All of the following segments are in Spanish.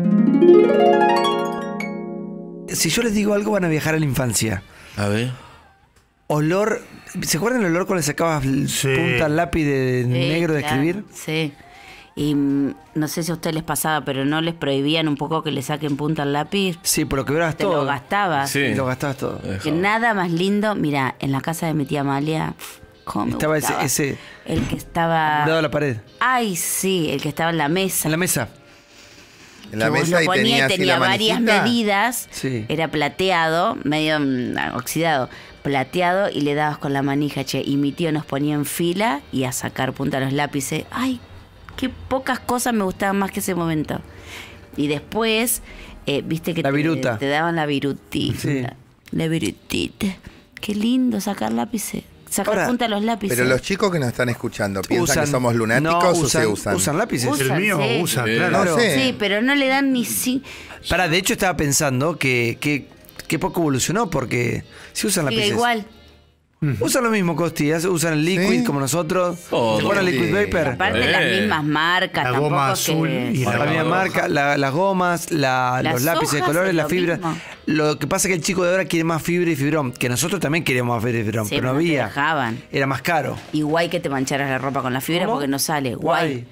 Si yo les digo algo, van a viajar a la infancia. A ver. Olor. ¿Se acuerdan el olor cuando le sacabas punta al lápiz de negro de escribir? Sí. Y no sé si a ustedes les pasaba, pero ¿no les prohibían un poco que le saquen punta al lápiz? Sí, por lo que verás Te todo. lo gastabas. Sí. Lo gastabas todo. Que nada más lindo. Mira, en la casa de mi tía Amalia, ¿cómo me Estaba gustaba? ese El que estaba... dado a la pared. Ay, sí, el que estaba en la mesa. En la mesa. En la Que vos mesa lo y ponía tenía y así tenía la varias manijita. medidas. Sí. Era plateado, medio oxidado. Plateado y le dabas con la manija, che. Y mi tío nos ponía en fila y a sacar punta a los lápices. Ay, qué pocas cosas me gustaban más que ese momento. Y después, viste que La viruta. te daban la virutita. Sí. La virutita. Qué lindo sacar lápices. Sacar Ahora, punta a los lápices. Pero los chicos que nos están escuchando, ¿piensan que somos no, lunáticos o se usan? Usan lápices. Usan, El mío sí. usa, Sí. claro. No sé. Sí, pero no le dan ni... Pará, de hecho estaba pensando que poco evolucionó porque si usan Sigue lápices. igual. Usan lo mismo, Costi, usan el liquid ¿Sí? como nosotros. Oh, ¿Se acuerdan el liquid sí. vapor? Aparte las mismas marcas, La tampoco goma que- azul y La misma marca, las gomas, los lápices de hojas colores, es las lo fibras. mismo. Lo que pasa es que el chico de ahora quiere más fibra y fibrón, que nosotros también queríamos más fibra y fibrón, Sí, pero no no te había. dejaban. Era más caro. Y guay que te mancharas la ropa con la fibra ¿Cómo? porque no sale. Guay.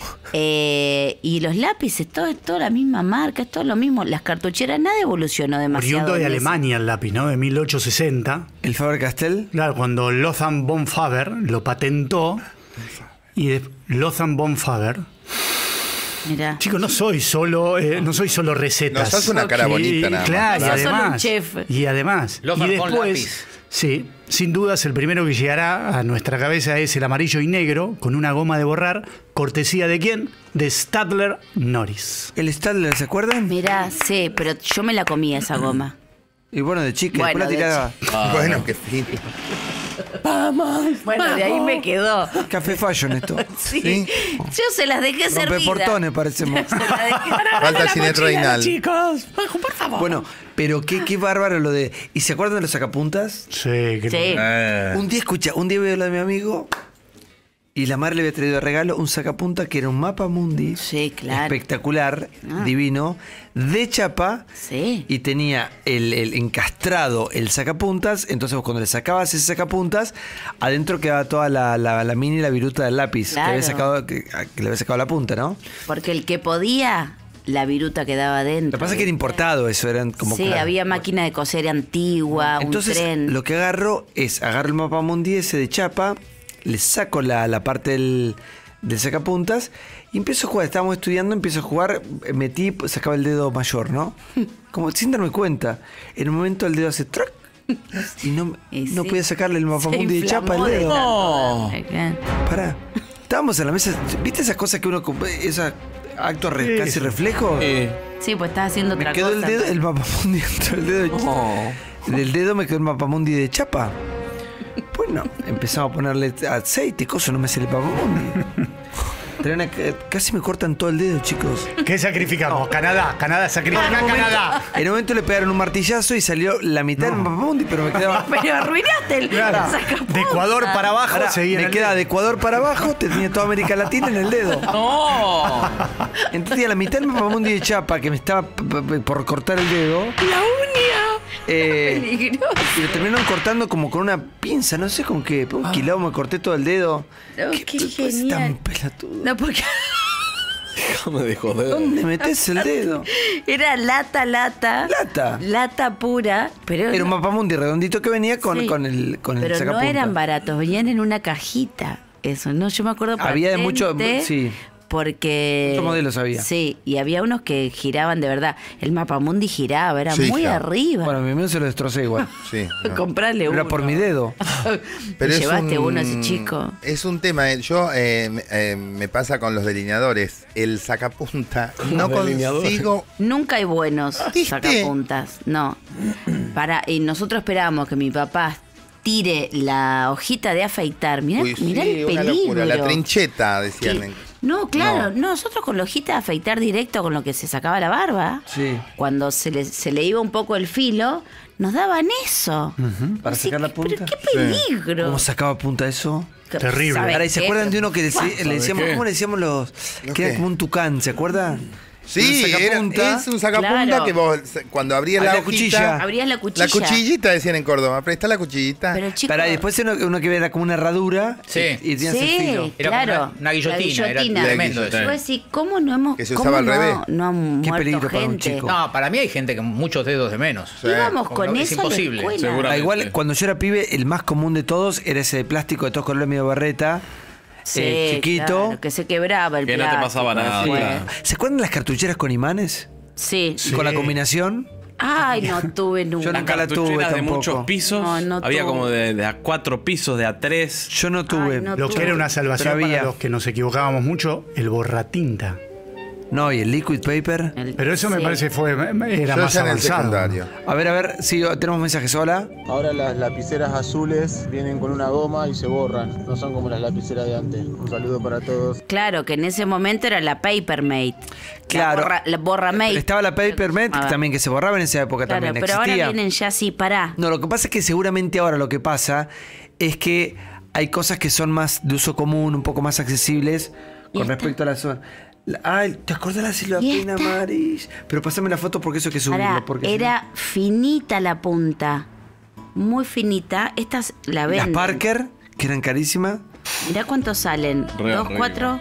Y los lápices, todo es toda la misma marca, es todo lo mismo. Las cartucheras, nada evolucionó demasiado. Oriundo de en eso. Alemania el lápiz, ¿no? De 1860. El Faber-Castell. Claro, cuando Lothar von Faber lo patentó. Y Lothar von Faber. Mirá. Chicos, no soy solo recetas. No, sos una cara bonita nada más. Claro, y Sos solo un además. chef. Y además. Lothar y von después. lápiz. Sí, sin dudas el primero que llegará a nuestra cabeza es el amarillo y negro con una goma de borrar, cortesía de quién? De Stadler Norris. El Stadler, ¿se acuerdan? Mirá, sí, pero yo me la comía esa goma. Y bueno, de chica, Bueno, después la tiraba. Bueno, qué fino. Bueno, de ahí me quedó. Café Fashion esto. Sí. Sí. Yo se las dejé Rompe servidas. portones, parecemos. Se las dejé- Falta Ginette Reinal. Chicos, por favor. Bueno, pero qué bárbaro lo de. ¿Y se acuerdan de los sacapuntas? Sí, que Sí. Un día veo lo de mi amigo y la madre le había traído de regalo un sacapunta que era un mapa mundi. Sí, claro. Espectacular, Ah. divino, de chapa. Sí. Y tenía el encastrado el sacapuntas. Entonces vos cuando le sacabas ese sacapuntas, adentro quedaba toda la mini y la viruta del lápiz Claro. que le había sacado la punta, ¿no? Porque el que podía, la viruta quedaba adentro. Lo que pasa es que era importado eso, eran como... Sí, había máquina de coser antigua, Entonces un tren. lo que agarro el mapa mundi ese de chapa, le saco la parte del sacapuntas y empiezo a jugar. Estábamos estudiando, empiezo a jugar, metí, sacaba el dedo mayor, ¿no? Como sin darme cuenta. En un momento el dedo hace track y no Y no sí. podía sacarle el Se mapamundi de chapa al inflamó de dedo. tanto. Pará. Estábamos en la mesa. ¿Viste esas cosas que uno... esos actos casi reflejos? Sí, pues estás haciendo Me otra quedó cosa. el dedo, el mapamundi dentro del dedo. Del dedo me quedó el mapamundi de chapa. Bueno, empezamos a ponerle aceite, cosa, no me sale el mapamundi. Casi me cortan todo el dedo, chicos. ¿Qué sacrificamos? Canadá, sacrifica Canadá. En un momento le pegaron un martillazo y salió la mitad del mapamundi, pero me quedaba... Pero arruinaste el Claro. sacapuntas. De Ecuador para abajo Ahora, seguía en me el queda dedo. de Ecuador para abajo, te tenía toda América Latina en el dedo. ¡No! Entonces tenía la mitad del mapamundi de chapa que me estaba por cortar el dedo. La uña. Peligroso. Y lo terminaron cortando como con una pinza, no sé con qué. Un quilombo, me corté todo el dedo. No, qué pues, genial. tan pelotudo. No, porque Déjame de joder. ¿Dónde metes el dedo? era lata. Lata. Lata pura. Pero Era un mapamundi redondito que venía con el Pero no sacapunta. eran baratos, venían en una cajita. Eso, no, yo me acuerdo Había de mucho- patente, sí. Porque... Muchos modelos había. Sí, y había unos que giraban de verdad. El mapamundi giraba, era Sí, muy claro. arriba. Bueno, mi mío se lo destrocé igual. Sí. no. Comprarle uno. Era por mi dedo. Pero es Llevaste un- uno ese chico. Es un tema. Yo me pasa con los delineadores. El sacapunta. No delineadores. consigo. Nunca hay buenos ¿Viste? sacapuntas, no. Y nosotros esperamos que mi papá tire la hojita de afeitar. Mirá, Uy, mirá sí, el una peligro. locura. La trincheta, decían. Que- No, claro, no, nosotros con la hojita de afeitar directo con lo que se sacaba la barba, Sí. cuando se le iba un poco el filo, nos daban eso. Para Así sacar la que, punta. Pero qué peligro. ¿Cómo sacaba punta eso? Terrible. ¿Sabes Ahora, ¿y se qué? acuerdan de uno que le ¿Sabe decíamos, qué? cómo le decíamos los ¿Los que era qué? como un tucán, ¿se acuerdan? Sí, un sacapunta. es un sacapunta Claro. que vos, cuando abrías Había la hojita, cuchilla. Abrías la cuchilla. la cuchillita decían en Córdoba, presta la cuchillita. Pero chico. Para después uno que era como una herradura Sí. y tenías el filo. Sí, Era como claro. una guillotina, La era guillotina. tremendo La eso. Yo decía, ¿cómo no hemos Que se cómo usaba al no, revés. no han Qué muerto peligro para un gente? chico. No, para mí hay gente con muchos dedos de menos. Sí. Íbamos Como con no, es eso a la imposible, escuela. seguro. Igual, cuando yo era pibe, el más común de todos era ese de plástico de todos colores medio barreta, Sí, chiquito. claro, que se quebraba el Que no te plástico pasaba nada, después. claro. ¿Se acuerdan de las cartucheras con imanes? Sí. Y con la combinación. Ay, no tuve nunca. Yo nunca la tuve Cartucheras de tampoco. muchos pisos. No, no había tuve. como de a 4 pisos, de a 3. Yo no tuve. Ay, no Lo que era una salvación Pero había. para los que nos equivocábamos mucho, el borratinta. No, y el liquid paper. Pero eso me Sí. parece era Yo más ya en el avanzado. secundario. A ver, sí, tenemos mensajes. Hola. Ahora las lapiceras azules vienen con una goma y se borran. No son como las lapiceras de antes. Un saludo para todos. Claro, que en ese momento era la Papermate. Claro. La borra mate. Pero estaba la Papermate Ah, también, que se borraba en esa época Claro, también. pero Existía. ahora vienen ya así, pará. No, lo que pasa es que seguramente ahora lo que pasa es que hay cosas que son más de uso común, un poco más accesibles ¿Y con esta? respecto a la zona. Ay, ¿te acordás de la ¿Y silvapina, esta? Maris? Pero pásame la foto porque eso hay que subirlo. Pará, Porque era finita la punta. Muy finita. Estas la las venden. Parker, que eran carísimas. Mirá cuántos salen. Re 2, arriba. 4,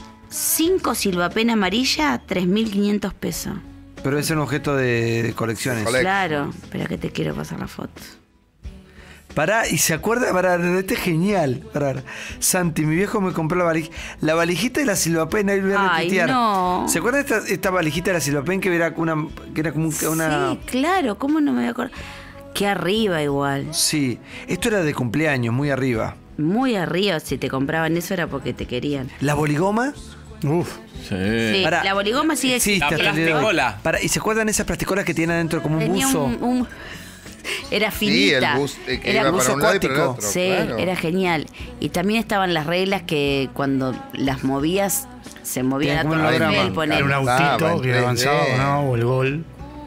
5 silvapena amarilla, 3.500 pesos. Pero es un objeto de colecciones. Cole- Claro. Espera que te quiero pasar la foto. Pará, y se acuerda, pará, este es genial. Pará. Santi, mi viejo me compró la valijita de la silvapena y lo voy a Ay, retuitear. no. ¿Se acuerda esta valijita de la silvapena que era como una... Sí, claro. ¿Cómo no me voy a acordar? Qué arriba igual. Sí, esto era de cumpleaños, muy arriba. Muy arriba. Si te compraban eso era porque te querían. ¿La boligoma? Uf, Sí. Sí, Pará. la boligoma sigue Existe La hasta el día de hoy. plasticola. Pará, ¿y se acuerdan esas plasticolas que tienen adentro como un Tenía buzo? Era Sí, finita. el bus que Era iba buzo para un lado y para el acuático. otro. Sí, claro. era genial. Y también estaban las reglas que cuando las movías, se movían a Tenía como todo un nivel, holograma. ponele. era un Estaba autito en que 3D. avanzaba o no, o el gol.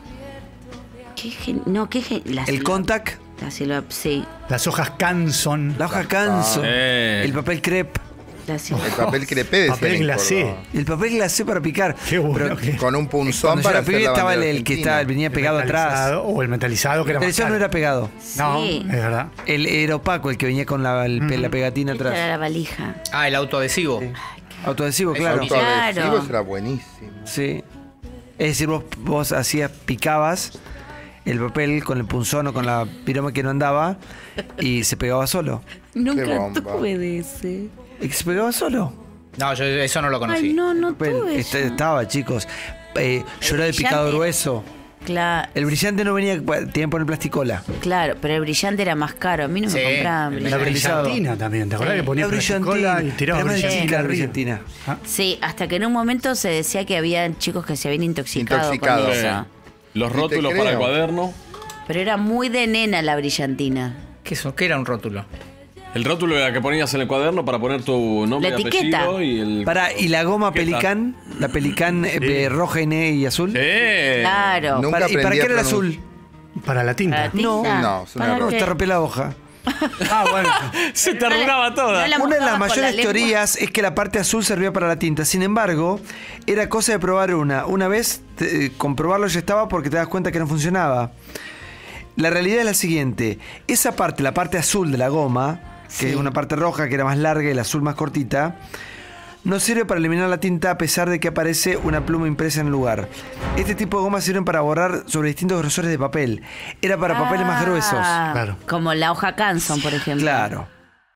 No, la El silva- contact, La silva, sí. Las hojas Canson. la hoja Canson, el papel crepe, La silva- El papel crepé decían Papel en glacé. Córdoba. el papel glacé para picar. Qué bueno Pero que- Con un punzón cuando yo para era pibe hacer la estaba bandera el que argentina. venía pegado atrás. metalizado, o el metalizado que era Pero más eso no caro. era pegado. No, Sí. es verdad. El era opaco, el que venía con la pegatina Esta era atrás. la valija. Ah, el autoadhesivo. Autoadhesivo, Eso claro. sí. Autoadhesivo Claro. era buenísimo. Sí. Es decir, vos hacías, picabas el papel con el punzón o con la piroma que no andaba y se pegaba solo. Nunca bomba. tuve de ese. ¿Y que se pegaba solo? No, yo eso no lo conocí. Ay, no Papel. tuve. Estaba, chicos. Yo era de brillante. picado grueso. Claro, El brillante no venía, tenían que poner plasticola. claro, pero el brillante era más caro. A mí no Sí, me compraban el La brillante. brillantina. brillantina también, ¿te acordás Sí. que ponía La plasticola brillantina. y tiraba Era más brillantina difícil la arriba? brillantina. Sí, hasta que en un momento se decía que había chicos que se habían intoxicado Intoxicados. con Sí. eso. Los Y te rótulos para el creo. cuaderno. Pero era muy de nena la brillantina. ¿Qué era un rótulo? El rótulo era que ponías en el cuaderno para poner tu nombre, La etiqueta. apellido y el. Pará, ¿y la goma ¿Qué tal? Pelicán? La Pelicán roja y azul. Sí. Claro. Nunca ¿Y para aprendí qué a era el pronunciar. azul? Para la tinta. Para la tinta. No, es un ¿Para error. qué? Te rompe la hoja. Ah, bueno. Se te arruinaba toda. no la Una de las mojabas con la mayores lengua. teorías es que la parte azul servía para la tinta. Sin embargo, era cosa de probar una. Una vez comprobarlo ya estaba porque te das cuenta que no funcionaba. La realidad es la siguiente. Esa parte, la parte azul de la goma, que Sí. es una parte roja que era más larga y la azul más cortita, no sirve para eliminar la tinta a pesar de que aparece una pluma impresa en el lugar. Este tipo de gomas sirven para borrar sobre distintos grosores de papel. Era para papeles más gruesos. Ah, Claro. Como la hoja Canson, por ejemplo. Claro.